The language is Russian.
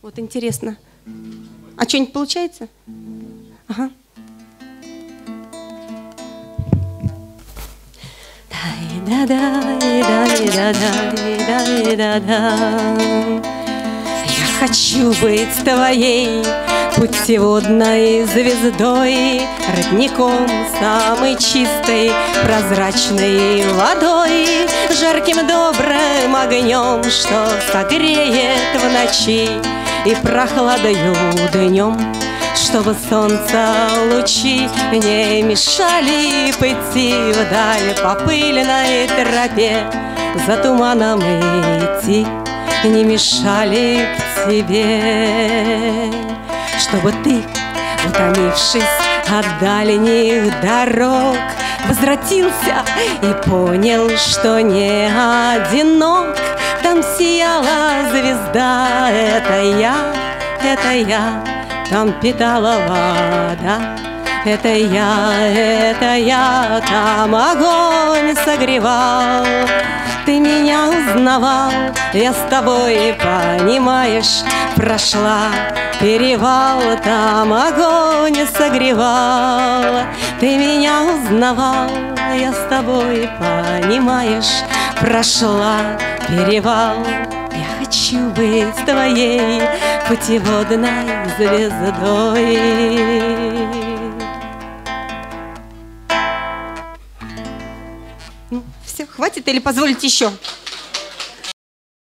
Вот интересно. А что-нибудь получается? Ага. Я хочу быть твоей путеводной звездой, родником самой чистой прозрачной водой, жарким добрым огнем, что согреет в ночи и прохладою днем, чтобы солнца лучи не мешали пойти вдаль по пыльной тропе, за туманом идти не мешали к тебе, чтобы ты, утомившись от дальних дорог, возвратился и понял, что не одинок. Там сияла звезда, это я, там питала вода, это я, там огонь согревал. Ты меня узнавал, я с тобой, понимаешь, прошла перевал, там огонь согревал. Ты меня узнавал, я с тобой, понимаешь, прошла перевал. Я хочу быть твоей путеводной звездой. Ну, все, хватит или позволите еще?